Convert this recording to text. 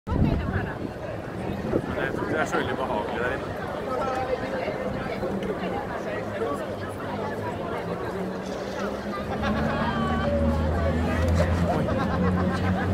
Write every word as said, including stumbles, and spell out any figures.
Det er så veldig behagelig der inne. Oi.